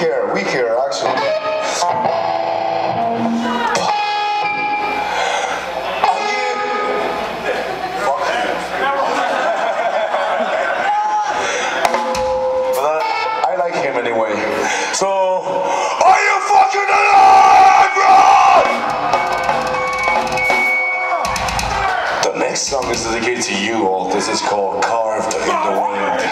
care, actually. I like him anyway. So, are you fucking alive, bro? The next song is dedicated to you all. This is called Carved in the Wind.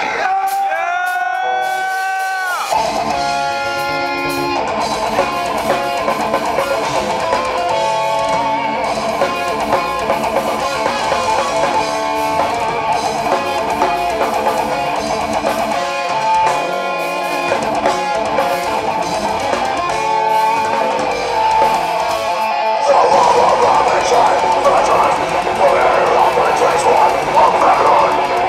One,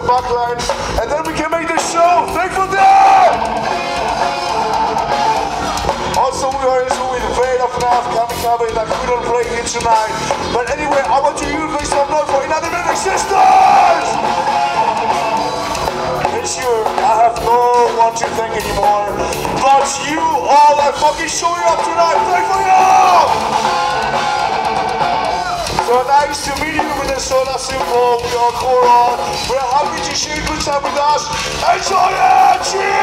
backline, and then we can make this show. Thankful that! Also, we are into with Veil of Nav, Kamikaze, that we don't play here tonight. But anyway, I want you to make some noise for Inanimate Sisters! Sure, I have no one to thank anymore, but you all are fucking showing up tonight. Thankful you! So nice to meet you, Minnesota Simple. We are Gorod. We're happy to share good time with us. Enjoy it! Cheers!